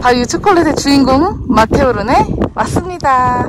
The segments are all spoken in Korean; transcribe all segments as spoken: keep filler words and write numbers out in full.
바로 이 초콜릿의 주인공 마테오른에 왔습니다.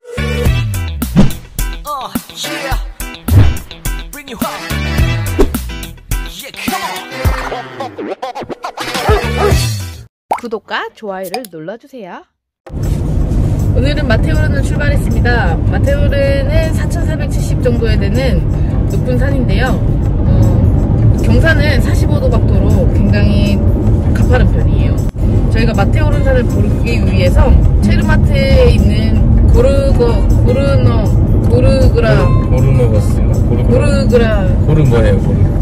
구독과 좋아요를 눌러주세요. 오늘은 마테오른을 출발했습니다. 마테오른은 사천사백칠십 정도에 되는 높은 산인데요. 어, 경사는 사십오 도 각도로 굉장히 가파른 편이에요. 저희가 마테오른 산을 보기 위해서 체르마트에 있는 고르거, 고르너, 고르그라 고르노버스인가? 고르그라 고르뭐예요? 고르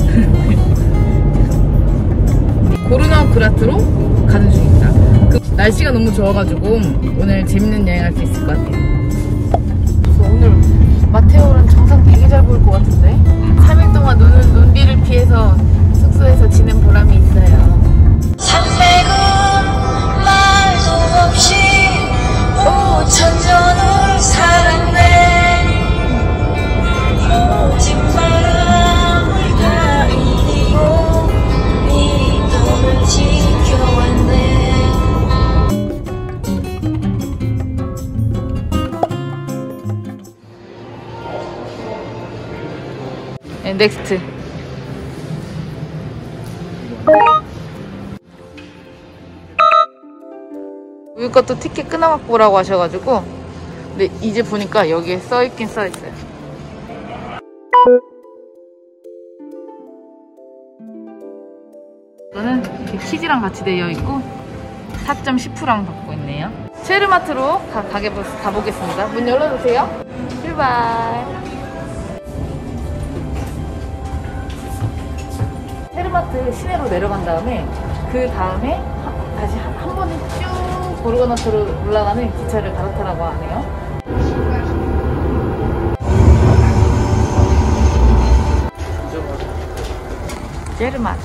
고르너그라트로 가는 중입니다. 그 날씨가 너무 좋아가지고 오늘 재밌는 여행 할 수 있을 것 같아요. 그래서 오늘 마테오른 정상 되게 잘 보일 것 같은데 삼 일 동안 눈, 눈비를 피해서 숙소에서 지낸 보람이 있어요. 삼백은 말도 없이 오천전을 살았네. 모진 바람을 다 이기고 믿음을 지켜왔네. 네, 넥스트. 우유 것도 티켓 끊어갖고 오라고 하셔가지고, 근데 이제 보니까 여기에 써있긴 써있어요. 이거는 이렇게 키즈랑 같이 되어 있고 사 점 십 퍼센트랑 받고 있네요. 체르마트로 가, 가게, 가보겠습니다. 문 열어주세요. 출발. 체르마트 시내로 내려간 다음에 그 다음에 한, 다시 한, 한 번에 쭉 고르거나트로 올라가는 기차를 갈아타라고 하네요. 체르마트.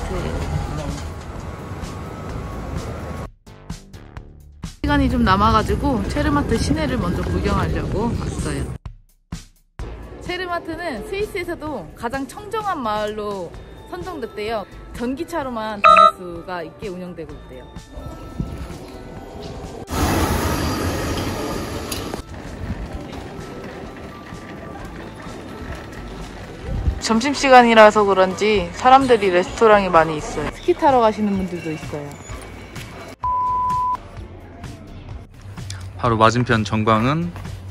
시간이 좀 남아가지고 체르마트 시내를 먼저 구경하려고 왔어요. 체르마트는 스위스에서도 가장 청정한 마을로 선정됐대요. 전기차로만 다닐 수가 있게 운영되고 있대요. 점심시간이라서 그런지 사람들이 레스토랑이 많이 있어요. 스키 타러 가시는 분들도 있어요. 바로 맞은편 전광은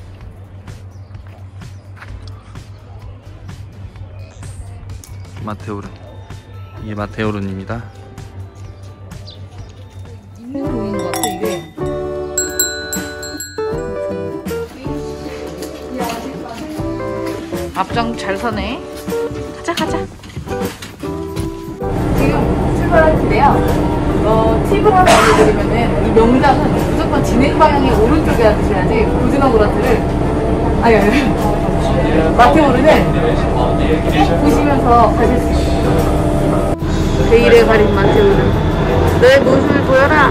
마테오른. 이게 마테오른입니다. 있는 공인 것 같아 이게. 앞장 잘 서네. 가자 가자. 지금 출발하는데요. 어, 팁을 하나 알려드리면은 이 명장은 무조건 진행 방향이 오른쪽에 앉으셔야지 고즈너그라트를 아니 아니 마테오른은 꼭 보시면서 가실 수 있어요. 베일에 가린 마테오른, 너의 모습을 보여라.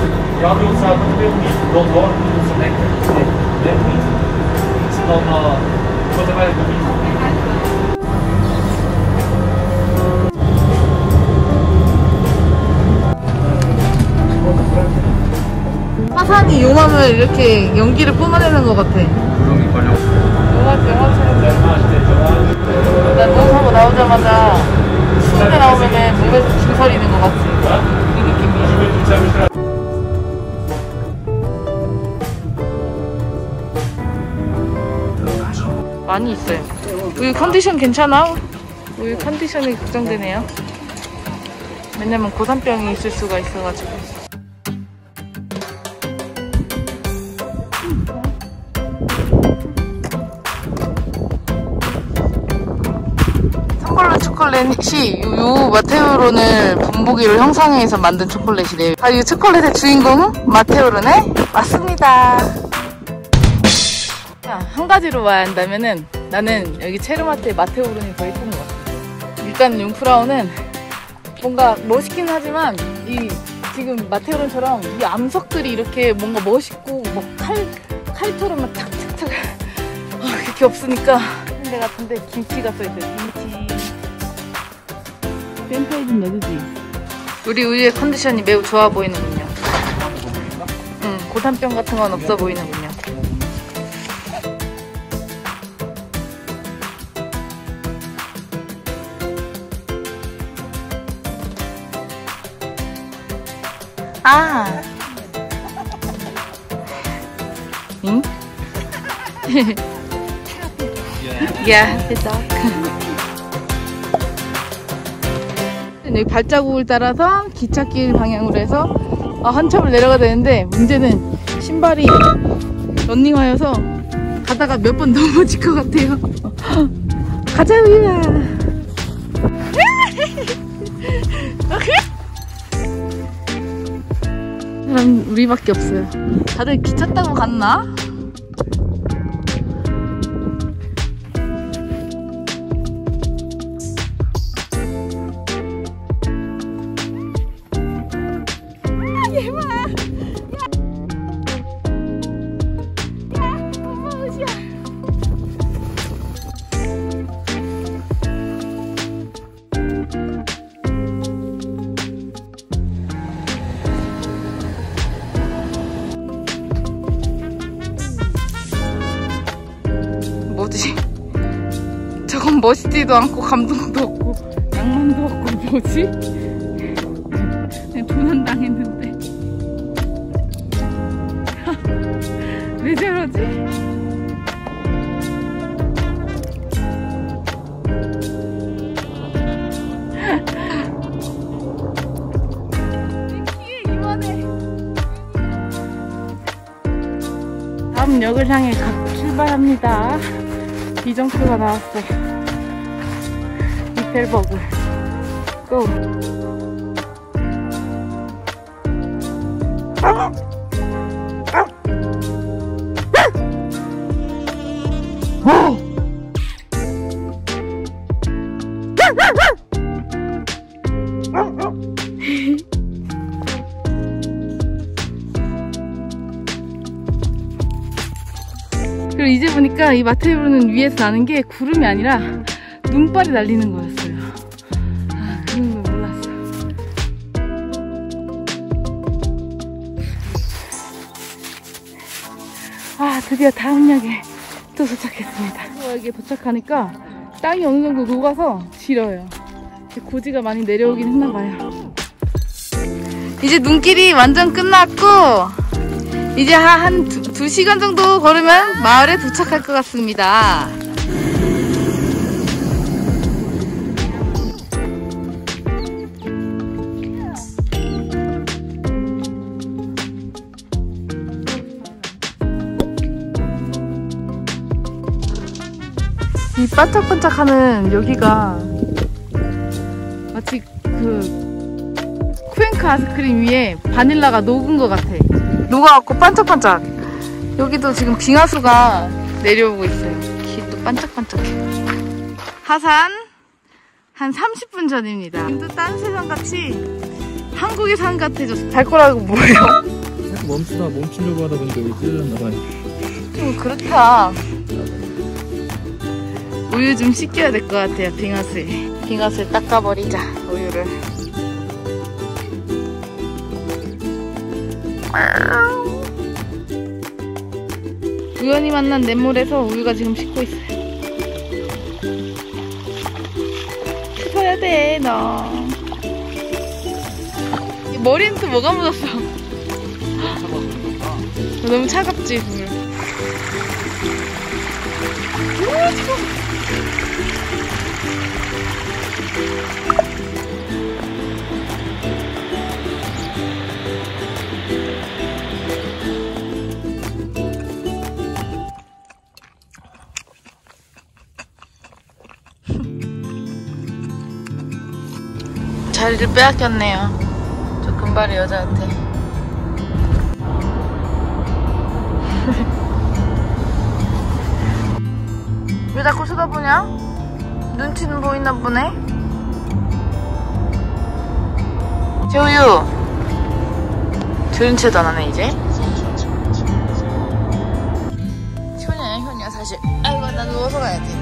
화산이 용암을 이렇게 연기를 뿜어내는 것 같아. 구름이 걸려. 영화, 영화처럼. 나 눈하고 나오자마자 수온에 나오면은 몸에서 김설이는 것 같지. 이 느낌이야. 많이 있어요. 우유 컨디션 괜찮아? 우유 컨디션이 걱정되네요. 왜냐면 고산병이 있을 수가 있어가지고. 초콜릿이 요 마테오른을 본보기로 형성해서 만든 초콜릿이래요. 아, 이 초콜릿의 주인공 마테오른에 왔습니다. 한 가지로 와야 한다면은 나는 여기 체르마트의 마테오른이 더 예쁜 것 같아. 일단 융프라우는 뭔가 멋있긴 하지만 이 지금 마테오른처럼 이 암석들이 이렇게 뭔가 멋있고 뭐 칼, 칼처럼 막 탁탁탁 아, 그렇게 없으니까 한 데 같은데 김치가 써있어요. 김치. 팬페이 좀 내주지. 우리 우유의 컨디션이 매우 좋아 보이는군요. 고산병 같은 건 없어 보이는군요. 아! 응? Yeah, the dog. 여기 발자국을 따라서 기찻길 방향으로 해서 아, 한참을 내려가야 되는데 문제는 신발이 런닝화여서 가다가 몇 번 넘어질 것 같아요. 가자 우유야. 사람 우리밖에 없어요. 다들 기차 타고 갔나? 뭐지? 저건 멋있지도 않고 감동도 없고 낭만도 없고 뭐지? 그냥 도난당했는데 왜 저러지? 다음 역을 향해 출발합니다. 이정표가 나왔어요. 이펠버그 고! 그리고 이제 보니까 이 마테오르는 위에서 나는 게 구름이 아니라 눈발이 날리는 거였어요. 아, 그런 걸 몰랐어요. 아, 드디어 다음 역에 또 도착했습니다. 여기에 도착하니까 땅이 어느 정도 녹아서 지려요. 고지가 많이 내려오긴 했나봐요. 이제 눈길이 완전 끝났고 이제 한 두 시간 정도 걸으면 마을에 도착할 것 같습니다. 이 반짝반짝하는 여기가 마치 그 쿠앤크 아이스크림 위에 바닐라가 녹은 것 같아. 녹아갖고 반짝반짝. 여기도 지금 빙하수가 내려오고 있어요. 길도 반짝반짝해. 하산 한 삼십 분 전입니다. 지금도 딴 세상같이 한국의 산 같아졌어. 발가락이 뭐예요? 멈추다 멈추려고 하다 보니까 여기 찔렸나봐요. 좀 그렇다. 우유 좀 씻겨야 될 것 같아요. 빙하수에. 빙하수에 닦아버리자 우유를. 우연히 만난 냇물에서 우유가 지금 씻고 있어요. 씻어야 돼, 너. 머리는 또 뭐가 묻었어? 너무 차갑지, 물. 오, 지금. 자리를 빼앗겼네요. 저 금발의 여자한테. 왜 자꾸 쳐다보냐? 눈치는 보이나 보네. 재우유. 들은 채도 안 하네 이제. 효녀야 효녀 사실. 아이고 나 누워서 가야지.